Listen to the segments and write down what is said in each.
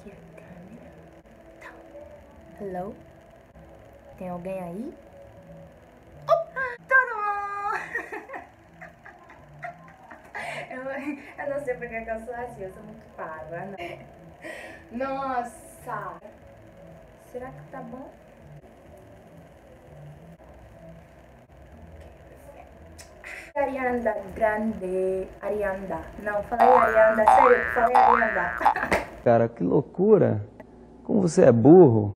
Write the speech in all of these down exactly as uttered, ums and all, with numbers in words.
aqui a câmera. Tá. Hello? Tem alguém aí? Oh, todo mundo! eu, eu não sei porque que eu sou assim, eu sou muito parva, né? Nossa! Será que tá bom? Ariana Grande, Ariana. Não, falei Ariana, sério, falei Ariana. Cara, que loucura! Como você é burro!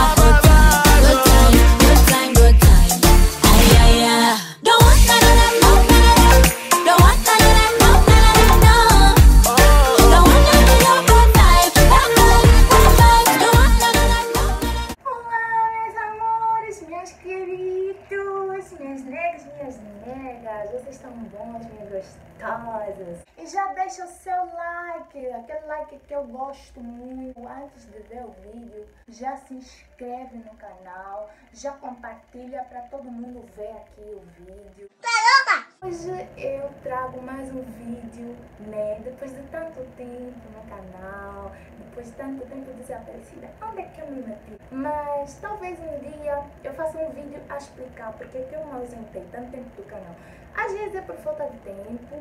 Vocês estão bons, minhas gostosas. E já deixa o seu like, aquele like que eu gosto muito. Antes de ver o vídeo, já se inscreve no canal, já compartilha para todo mundo ver aqui o vídeo. Caramba! Hoje eu trago mais um vídeo, né? Depois de tanto tempo no canal, depois de tanto tempo desaparecida. Onde é que eu me meti? Mas talvez um dia eu faça um vídeo a explicar porque que eu me ausentei tanto tempo do canal. Às vezes é por falta de tempo.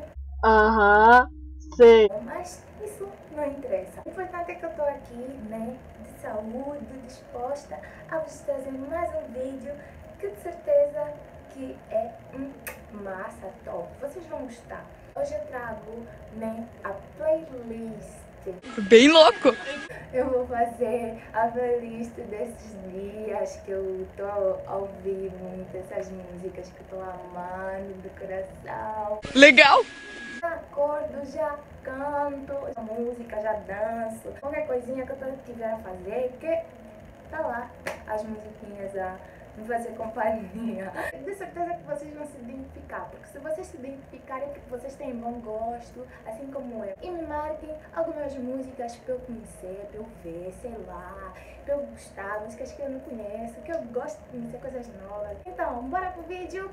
Aham, sei. Mas isso não interessa. O importante é que eu tô aqui, né? De saúde, disposta a vos trazer mais um vídeo que de certeza que é um massa top. Vocês vão gostar. Hoje eu trago, né, a playlist. Bem louco! Eu vou fazer a playlist desses dias que eu tô a ouvir muito essas músicas que eu tô amando do coração. Legal! Já acordo, já canto a música, já danço. Qualquer coisinha que eu tiver a fazer, que tá lá as musiquinhas a me fazer companhia. De certeza que vocês vão se identificar, porque se vocês se identificarem, que vocês têm bom gosto, assim como eu. E me marquem algumas músicas pra eu conhecer, pra eu ver, sei lá, pra eu gostar, músicas que eu não conheço, que eu gosto de conhecer coisas novas. Então, bora pro vídeo.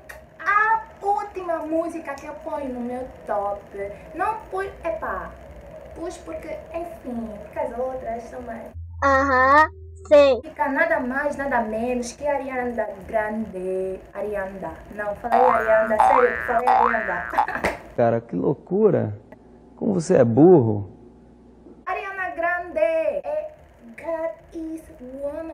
A última música que eu ponho no meu top, não pus, epá, pus porque, enfim, porque as outras são mais... Aham, sei. Fica nada mais, nada menos que Ariana Grande. Ariana. Não, falei Ariana, sério, falei Ariana. Cara, que loucura! Como você é burro! Ariana Grande é God is Woman.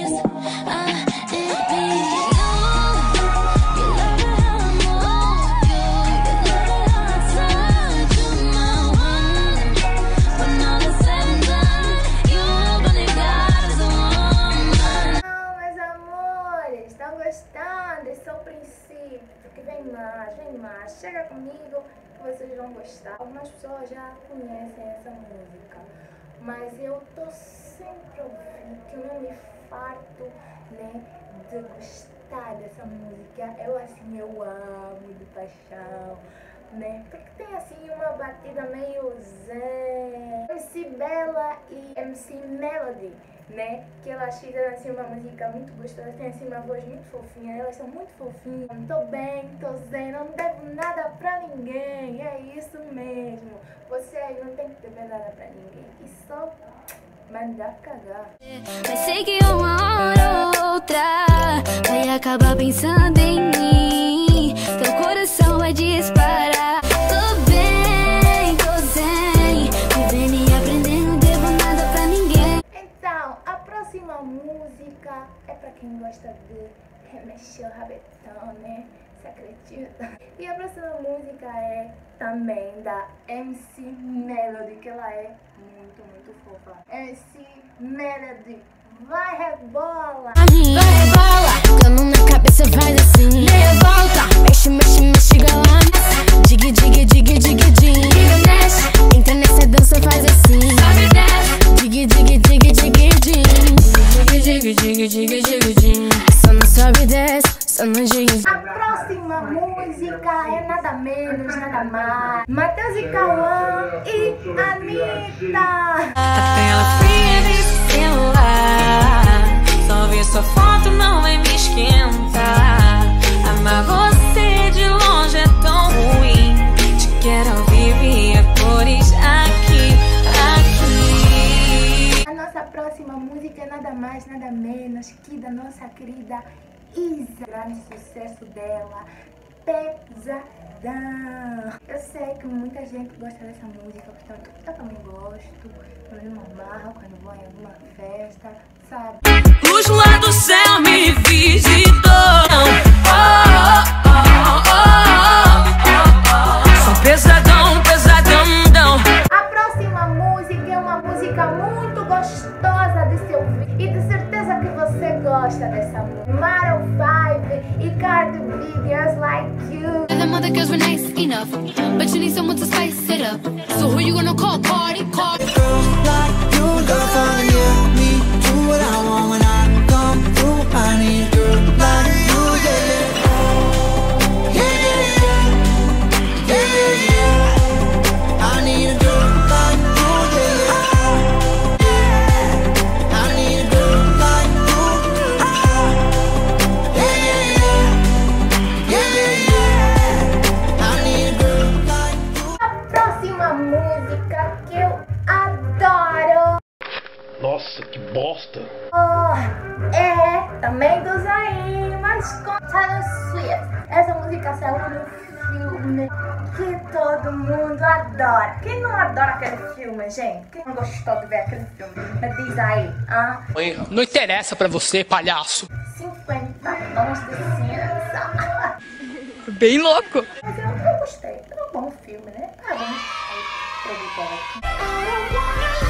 Vem mais, chega comigo que vocês vão gostar. Algumas pessoas já conhecem essa música, mas eu tô sempre ouvindo, que eu não me farto, né, de gostar dessa música. Eu assim, eu amo de paixão, né, porque tem assim uma batida meio zen. M C Bella e M C Melody, né, que elas fizeram assim uma música muito gostosa, tem assim uma voz muito fofinha, elas são muito fofinhas. Tô bem, tô zen, não devo nada pra ninguém, é isso mesmo. Você aí não tem que dever nada pra ninguém, e só mandar cagar. Mas sei que uma hora ou outra vai acabar pensando em mim, teu coração vai disparar. Tô bem, tô zen, vivendo e aprendendo, não devo nada pra ninguém. Então, a próxima música é pra quem gosta de remexer o rabetão, né? Você acredita? E a próxima música é também da M C Melody, que ela é muito, muito fofa. M C Melody, vai rebola! Vai rebola, cano na cabeça faz assim. Revolta, mexe, mexe, mexe, galana. Dig, dig, dig, dig, dig. Mexe, entra nessa dança, faz assim. Sobe, desce. Dig, dig, dig, dig, dig. Dig, dig, dig, dig, dig. Só não sobe, desce, só não dig. A próxima música é nada menos, nada mais. Matheus e Cauã e Anitta. Tela fria desse celular, só ver sua foto não vai me esquentar. Amar você de longe é tão ruim, te quero ao vivo e a cores aqui, aqui. A nossa a próxima música é nada mais, nada menos que da nossa querida Isa. Grande sucesso dela, Pesadão. Eu sei que muita gente gosta dessa música, portanto eu também gosto. Eu me amarro quando vou em alguma festa, sabe? Luz lá do céu me visitou. Oh, oh, oh, oh, oh. Sou pesadão, pesadão, não. A próxima música é uma música muito gostosa de se ouvir e de certeza que você gosta dessa música. Maroon five e Cardi B, Girls Like You. And them other girls were nice enough, but you need someone to spice it up. So who you gonna call? Cardi, Cardi. Girls like you, girl, finally let me do what I want when I come through. I need a girl like you, yeah, yeah, yeah, yeah, yeah, yeah. I need a girl like you, yeah, yeah. I need a girl like you, yeah, yeah, yeah, yeah. I need a girl like you. A próxima música que eu adoro. Nossa, que bosta! Oh, é também do Zayn, mas com Taylor Swift. Essa música saiu no filme que todo mundo adora. Quem não adora aquele filme, gente? Quem não gostou de ver aquele filme? Me diz aí, ah? Não interessa pra você, palhaço. cinquenta tons de cinza. Bem louco. Mas eu, eu gostei. Era um bom filme, né? Ah, vamos aí, produtor.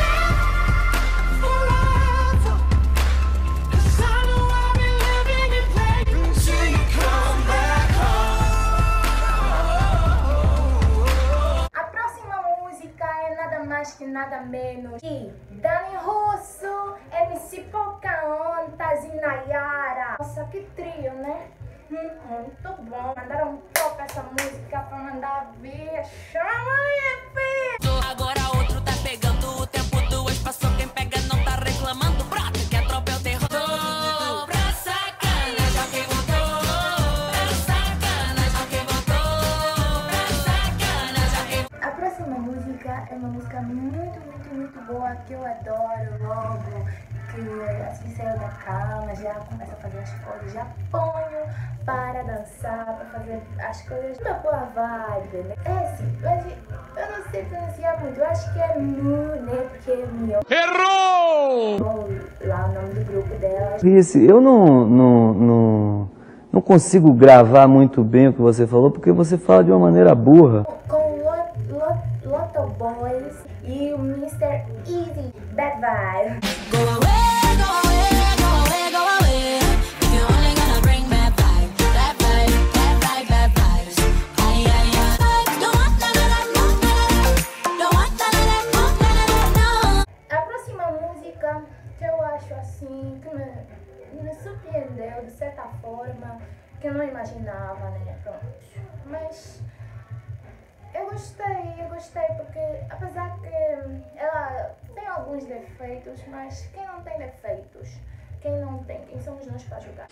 Que nada menos que Dani Russo, M C Pocahontas e Nayara. Nossa, que trio, né? Hum, muito bom. Mandaram um pouco essa música pra mandar ver. Chama aí, filho! Agora outro tá pegando o tempo do ex. Passou quem pega não tá reclamando. Brota, que a tropa é o terror. Pra sacanagem, quem voltou. Pra sacanagem, quem voltou. Pra sacanagem, quem... A próxima música é uma música muito, muito, muito boa que eu adoro logo. Que assim saiu da cama, já começa a fazer as coisas, já ponho para dançar, para fazer as coisas da boa vibe, né? É sim, mas eu não sei pronunciar muito, eu acho que é Mu, né? Porque é meu. Errou! Lá o nome do grupo dela. Esse, eu não, não, não, não consigo gravar muito bem o que você falou, porque você fala de uma maneira burra. Com Lot, Lot, Lotto Boys e o mister Easy, Bad Vibe. Go away, go away, go away, go away. If you only gonna bring bad vibes, bad vibes, bad vibes, bad vibes. Ay, ay, ay. Don't want none of that, no, no, no. Don't want none of that, no, no, no, no. A próxima música que eu acho assim, que me, me surpreendeu de certa forma, que eu não imaginava, né? Pronto. Mas eu gostei, eu gostei porque apesar que ela tem alguns defeitos, mas quem não tem defeitos? Quem não tem? Quem somos nós para julgar?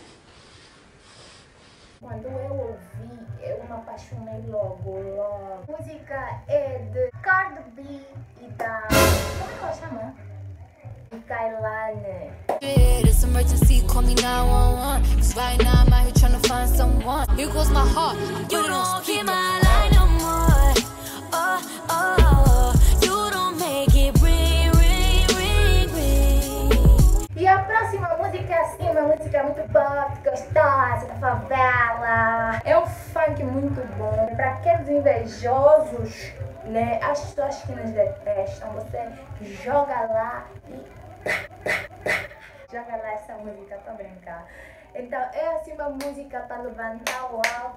Quando eu ouvi, eu me apaixonei logo, logo. A música é de Cardi B e da... Como é que ela chama? E Kailane. It's emergency, call me nine one one. Cause right now I'm out here trying to find someone. Here goes my heart. You don't keep my line no more. Oh, oh, oh. You don't make it ring, ring, ring, ring. E a próxima música é assim, uma música muito pop, gostosa, da favela. É um funk muito bom. Pra aqueles invejosos, né? As pessoas que nos detestam, você joga lá e... joga lá essa música pra brincar. Então é assim uma música pra levantar o alto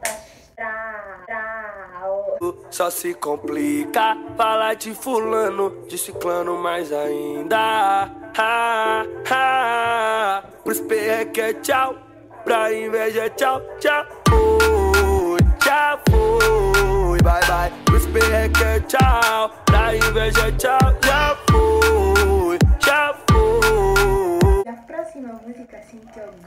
astral. Só se complica falar de fulano, de ciclano mais ainda. Ha, ha. Pros perreque é tchau, pra inveja é tchau, tchau. Fui, já fui, bye bye. Pros perreque é tchau, pra inveja é tchau, já fui, já fui. A próxima música assim que eu gosto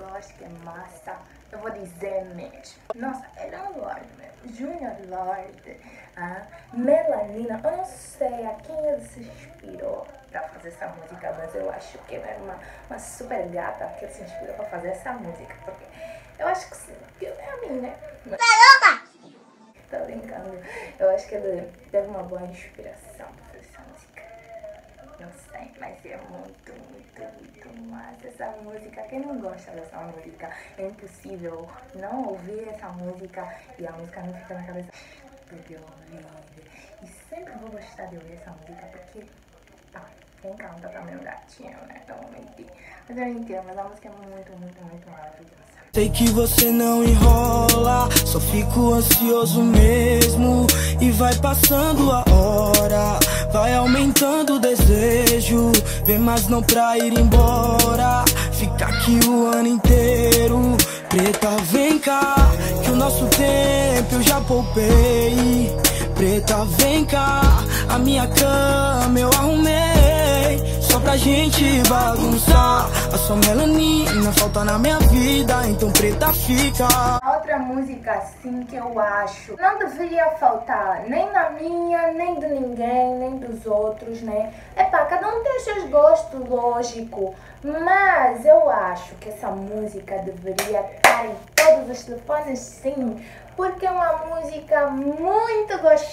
gosto, que é massa, eu vou dizer mesmo. Nossa, ele é um Lorde mesmo. Junior Lorde, ah, Melanina, eu não sei a quem ele se inspirou pra fazer essa música, mas eu acho que ele é uma, uma super gata que ele se inspirou pra fazer essa música, porque eu acho que sim, porque é a mim, né? Tá louca? Tô brincando. Eu acho que ele teve uma boa inspiração pra fazer essa música. Não sei, mas é muito, muito, muito massa essa música. Quem não gosta dessa música? É impossível não ouvir essa música e a música não fica na cabeça. Porque eu ouvi. E sempre vou gostar de ouvir essa música porque, tá, quem canta também é um gatinho, né? Não vou mentir. Mas eu entendo, mas a música é muito, muito, muito maravilhosa. Sei que você não enrola, só fico ansioso mesmo. E vai passando a hora, vai aumentando o desejo. Vem mais não pra ir embora, fica aqui o ano inteiro. Preta, vem cá, que o nosso tempo eu já poupei. Preta, vem cá, a minha cama eu arrumei só pra gente bagunçar. A sua melanina falta na minha vida, então preta fica. Outra música assim que eu acho não deveria faltar nem na minha, nem de ninguém, nem dos outros, né? Epá, cada um tem seus gostos, lógico. Mas eu acho que essa música deveria estar em todos os telefones, sim. Porque é uma música muito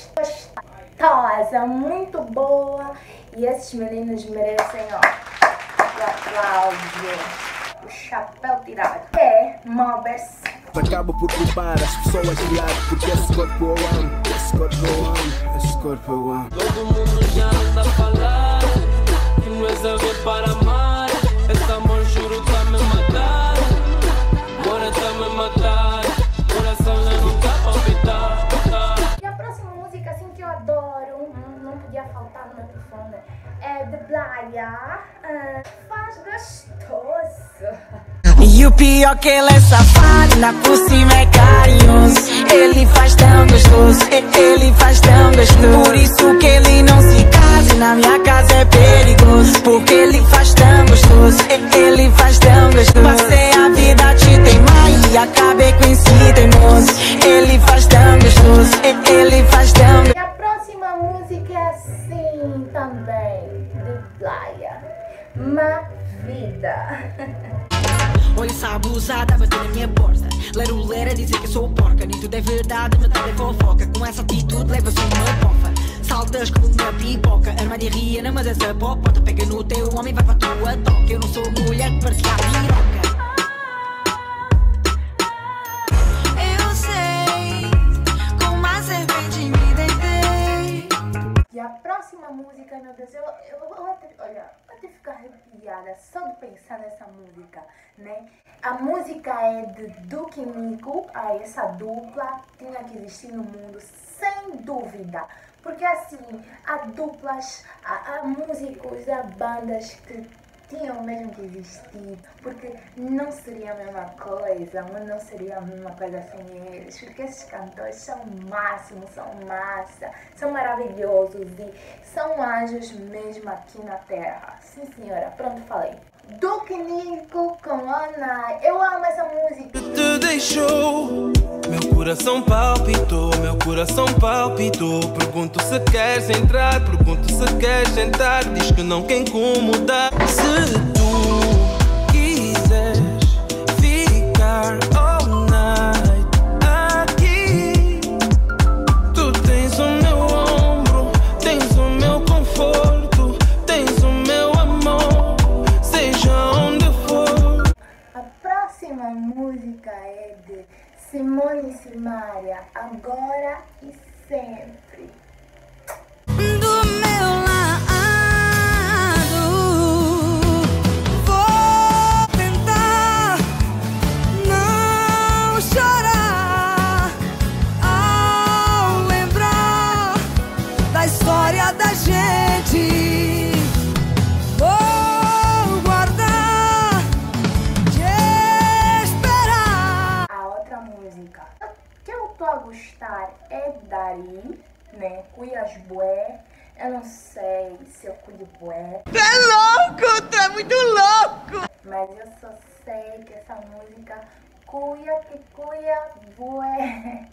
gostosa, muito boa. E esses meninos merecem, ó, o aplauso, o chapéu tirado. É Mobbers. Acabo por culpar as pessoas de lado, porque esse corpo eu amo, esse corpo eu amo, esse corpo eu amo. Todo mundo já anda a falar que não és a ver para amar. Esse amor juro tá me matar, agora tá me matar. Coração já não tá palpitar. E a próxima música assim que eu adoro, não podia faltar no meu telefone, é de Blaia, ah, faz gostoso. E o pior que ele é safado, na por cima é carinhoso. Ele faz tão gostoso, ele faz tão gostoso. Por isso que ele não se casa e na minha casa é perigoso. Porque ele faz tão gostoso, ele faz tão gostoso. Passei a vida a te teimar e acabei com esse teimoso. Ele faz tão gostoso, ele faz tão gostoso. E a próxima música é assim também, de Blaia, Má Vida. Olha essa abusada bater na minha porta. Lero lera dizer que eu sou porca. Nem tudo é verdade, metade é fofoca. Com essa atitude levas uma pofa. Saltas como uma pipoca. Armária riana, mas essa popota pega no teu homem, vai pra tua toca. Eu não sou mulher que partilha a piroca. Eu sei, com uma serpente me deitei. E a próxima música, meu Deus, eu, eu, eu, eu até, olha, eu até ficar arrepiada só de pensar nessa música, né? A música é de Duke e Nico, ah, essa dupla tinha que existir no mundo, sem dúvida. Porque assim, há duplas, há, há músicos, há bandas que tinham mesmo que existir, porque não seria a mesma coisa, mas não seria a mesma coisa sem eles, porque esses cantores são o máximo, são massa, são maravilhosos e são anjos mesmo aqui na terra. Sim senhora, pronto, falei. Duke e Nico com Ana, eu amo essa música. Te deixou, meu coração palpitou, meu coração palpitou. Pergunto se queres entrar, pergunto se queres sentar. Diz que não quer incomodar. Se tu quiseres ficar all night aqui, tu tens o meu ombro, tens o meu conforto, tens o meu amor, seja onde for. A próxima música é de Simone e Simaria, Agora e Sempre. Do meu lado, vou tentar não chorar ao lembrar da história da gente. Vou guardar, te esperar. A outra música que eu tô a gostar é Dari, né? Cuias Bué. Eu não sei se eu cuido bué. Tu é louco, tu é muito louco. Mas eu só sei que essa música Cuia que cuia bué.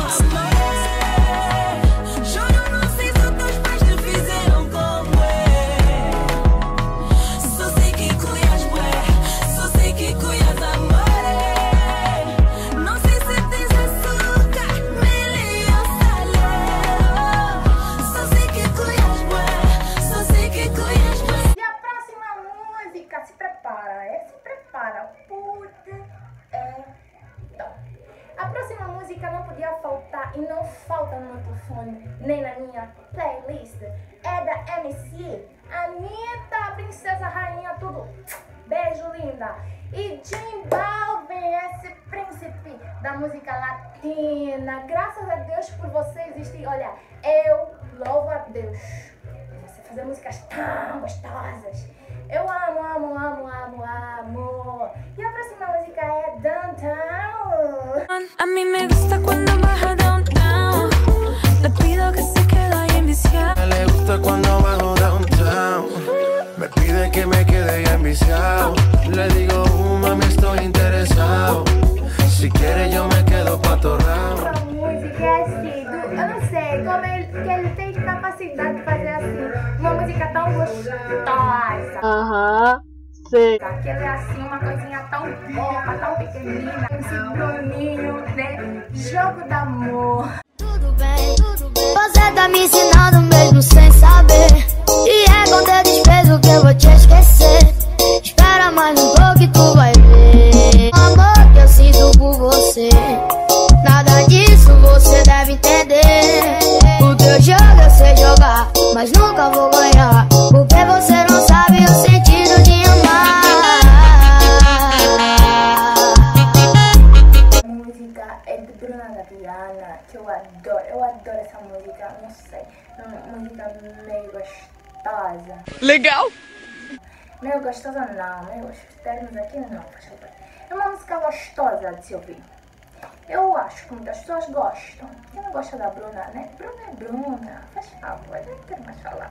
Juro, não sei se os teus pais te fizeram como é. Só sei que cuias bué, só sei que cuias amore. Não sei se tens açúcar, mel e salero. Só sei que cuias bué, só sei que cuias bué. E a próxima música, se prepara, é, se prepara, puta, é, então. A próxima música não podia faltar e não falta no meu telefone, nem na minha playlist. É da M C Anitta, princesa, rainha, tudo. Beijo, linda. E J Balvin, esse príncipe da música latina. Graças a Deus por você existir. Olha, eu louvo a Deus por você fazer músicas tão gostosas. Eu amo, amo, amo, amo, amo. E a próxima música é Downtown. A mí me gusta cuando baja downtown. Le pido que se quede ahí enviciado. Le gusta cuando bajo downtown. Me pide que me quede ahí enviciado. Le digo, uh, mami, estoy interesado. Si quiere yo me quedo pa' torrao. Essa música é assim, do, eu não sei como ele, que ele tem capacidade de fazer assim, uma música tão gostosa. Aham, sei. Que ele é assim, uma coisinha tão fofa, tão pequenina, esse Bruninho, né? Jogo d'amor. Tudo bem, tudo bem. Você tá me ensinando mesmo sem saber. E é com teu desprezo que eu vou te esquecer. Espera mais um pouco e tu vai ver o amor que eu sinto por você. Nada disso você deve entender. O teu jogo eu sei jogar, mas nunca vou ganhar, porque você não sabe o sentido de amar. A música é de Bruna Gaviana, que eu adoro, eu adoro essa música, não sei, é uma música meio gostosa. Legal! Meio gostosa não, meio os termos aqui não, por favor. É uma música gostosa de se ouvir. Eu acho que muitas pessoas gostam. Quem não gosta da Bruna, né? Bruna é Bruna, faz favor, não quero mais falar.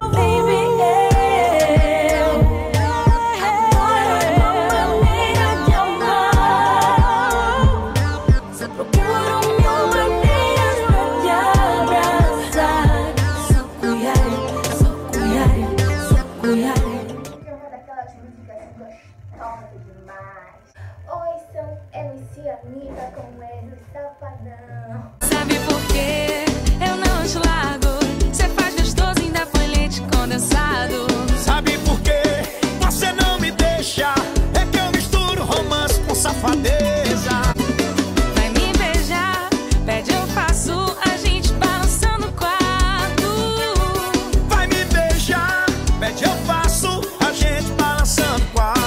Anitta com ele, safadão. Sabe por quê? Eu não te largo. Cê faz gostoso, ainda põe leite condensado. Sabe por quê? Você não me deixa. É que eu misturo romance com safadeza. Vai me beijar, pede eu faço, a gente balançando o quarto. Vai me beijar, pede eu faço, a gente balançando o quarto.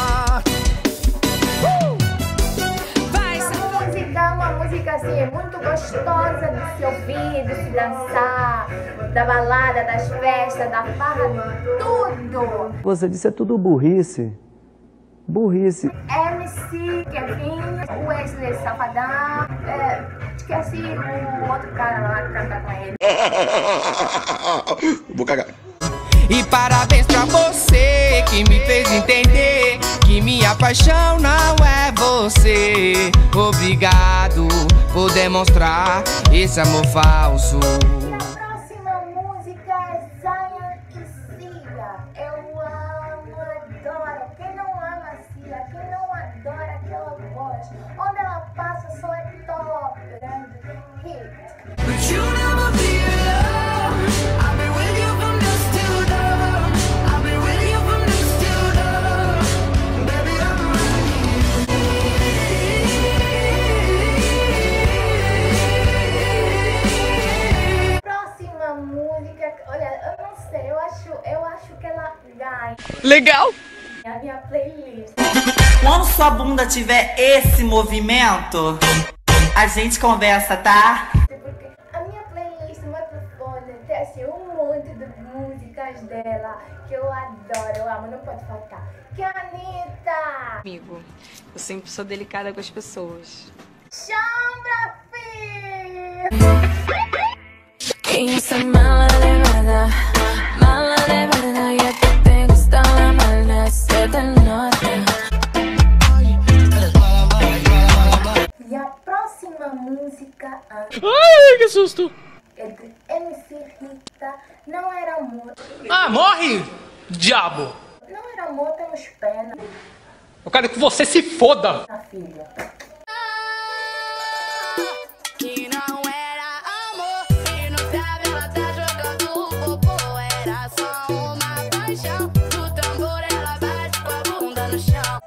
Assim, é muito gostosa de se ouvir, de se dançar, da balada, das festas, da farra, tudo. Você disse é tudo burrice. Burrice. M C, Kevin, Wesley Safadão, é, esqueci o outro cara lá que canta com ele. Vou cagar. E parabéns pra você que me fez entender que minha paixão não é você. Obrigado por demonstrar esse amor falso. E a próxima música é Zion e Cia. Eu amo, adoro. Quem não ama a Cia, quem não adora aquela voz, onde ela passa só é top. Grande hit. But you never be alone. I've been with you from dusk till dawn. I've been with you from dusk till dawn. Baby, I'm ready. Próxima música, olha, eu não sei, eu acho, eu acho que ela ganha. Legal! A minha playlist. Quando sua bunda tiver esse movimento, a gente conversa, tá? Porque a minha playlist no meu telefone tem assim um monte de músicas dela que eu adoro, eu amo, não pode faltar. Que é a Anitta! Amigo, eu sempre sou delicada com as pessoas. Chambra, filho! Quem usa mala de verdad, mala de verdad, y a ti te gusta la maldad, se te nota. Ai, que susto! É de M C Rita, Não Era Amor. Ah, morre, diabo! Não era amor, temos pena. Eu quero que você se foda! Na filha. Que não era amor, e no sabe ela tá jogando o popô. Era só uma paixão, no tambor ela bate com a bunda no chão.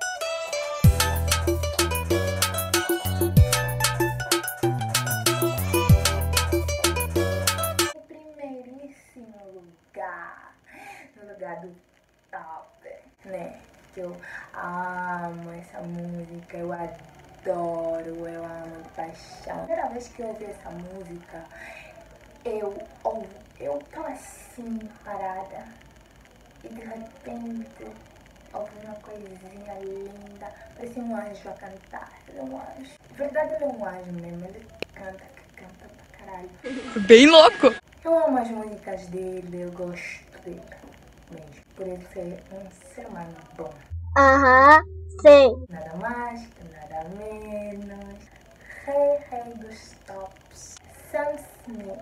Em primeiríssimo lugar, no lugar do top, né? Que eu amo essa música, eu adoro, eu amo de paixão. A primeira vez que eu ouvi essa música, eu ouvi, eu tava assim, parada, e de repente ouvi uma coisinha linda, parecia um anjo a cantar, ele é um anjo. Na verdade ele é um anjo mesmo, ele canta, que canta pra caralho. Bem louco! Eu amo as músicas dele, eu gosto dele mesmo, por ele ser um ser humano bom. Aham, sei. Nada mais, nada menos. Rei, rei dos tops, Sam Smith.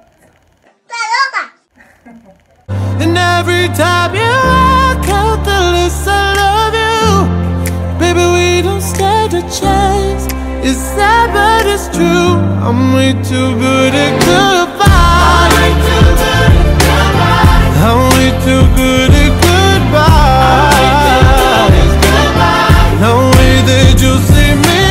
And every time you walk out the list, I love you. Baby, we don't stand a chance. It's sad, but it's true. I'm way too good at goodbye. I'm way too good at goodbye. No way that you see me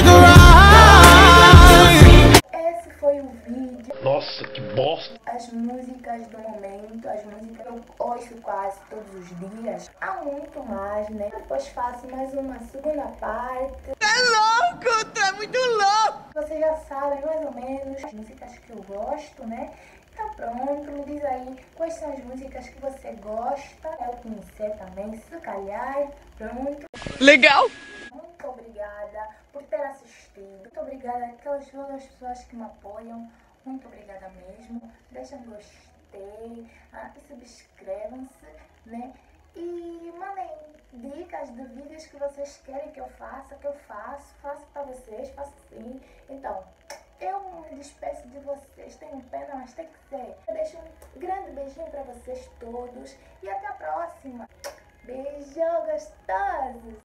cry. Esse foi o vídeo. Nossa, que bosta! As músicas do momento, as músicas que eu ouço quase todos os dias. Há muito mais, né? Depois faço mais uma segunda parte. É louco! Tu é muito louco! Vocês já sabem mais ou menos as músicas que eu gosto, né? Então pronto, me diz aí quais são as músicas que você gosta. Eu conhecer também, se calhar. Pronto. Legal! Muito obrigada por ter assistido. Muito obrigada àquelas todas as pessoas que me apoiam. Muito obrigada mesmo. Deixem um gostei, ah, e subscrevam-se, né? E mandem dicas de vídeos que vocês querem que eu faça, que eu faço. Faço pra vocês, faço sim. Então, eu me despeço de vocês. Tenho pena, mas tem que ser. Eu deixo um grande beijinho pra vocês todos. E até a próxima. Beijo gostoso!